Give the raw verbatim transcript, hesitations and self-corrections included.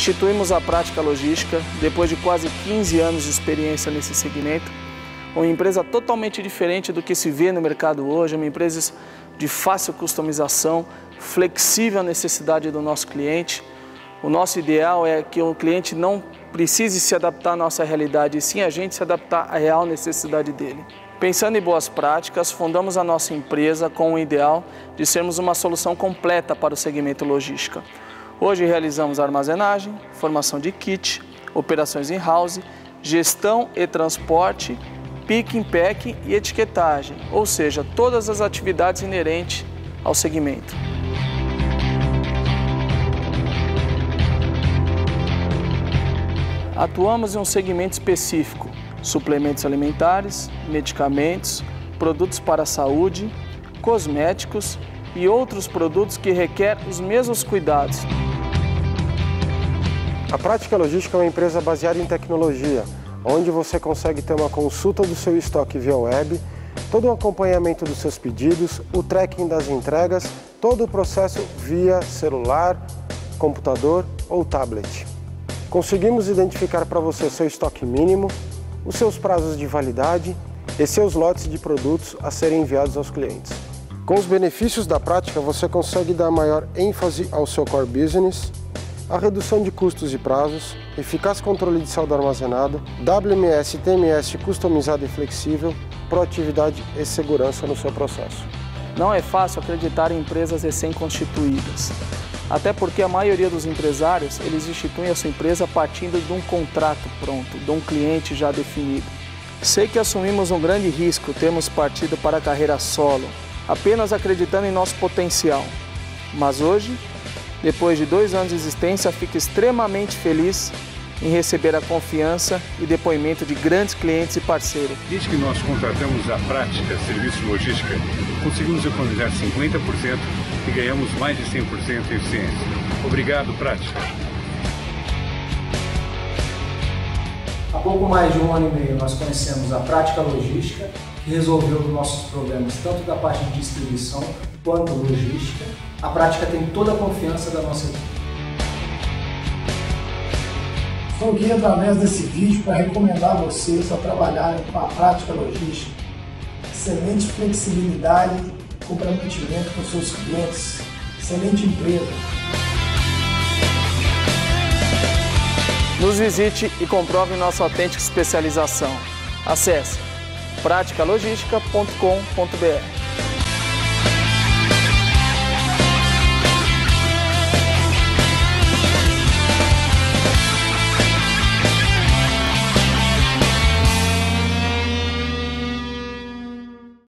Instituímos a Prática Logística depois de quase quinze anos de experiência nesse segmento, uma empresa totalmente diferente do que se vê no mercado hoje, uma empresa de fácil customização, flexível à necessidade do nosso cliente. O nosso ideal é que o cliente não precise se adaptar à nossa realidade, e sim a gente se adaptar à real necessidade dele. Pensando em boas práticas, fundamos a nossa empresa com o ideal de sermos uma solução completa para o segmento logística. Hoje realizamos armazenagem, formação de kit, operações in-house, gestão e transporte, picking, packing e etiquetagem, ou seja, todas as atividades inerentes ao segmento. Atuamos em um segmento específico, suplementos alimentares, medicamentos, produtos para a saúde, cosméticos e outros produtos que requerem os mesmos cuidados. A Prática Logística é uma empresa baseada em tecnologia, onde você consegue ter uma consulta do seu estoque via web, todo o acompanhamento dos seus pedidos, o tracking das entregas, todo o processo via celular, computador ou tablet. Conseguimos identificar para você seu estoque mínimo, os seus prazos de validade e seus lotes de produtos a serem enviados aos clientes. Com os benefícios da prática, você consegue dar maior ênfase ao seu core business, a redução de custos e prazos, eficaz controle de saldo armazenado, W M S e T M S customizado e flexível, proatividade e segurança no seu processo. Não é fácil acreditar em empresas recém-constituídas, até porque a maioria dos empresários, eles instituem a sua empresa partindo de um contrato pronto, de um cliente já definido. Sei que assumimos um grande risco termos partido para a carreira solo, apenas acreditando em nosso potencial. Mas hoje, depois de dois anos de existência, fico extremamente feliz em receber a confiança e depoimento de grandes clientes e parceiros. Desde que nós contratamos a Prática Serviço Logística, conseguimos economizar cinquenta por cento e ganhamos mais de cem por cento em eficiência. Obrigado, Prática. Há pouco mais de um ano e meio nós conhecemos a Prática Logística, que resolveu os nossos problemas tanto da parte de distribuição quanto logística. A Prática tem toda a confiança da nossa equipe. Estou aqui através desse vídeo para recomendar a vocês a trabalharem com a Prática Logística. Excelente flexibilidade, comprometimento com seus clientes, excelente empresa. Nos visite e comprove nossa autêntica especialização. Acesse pratica logistica ponto com ponto br.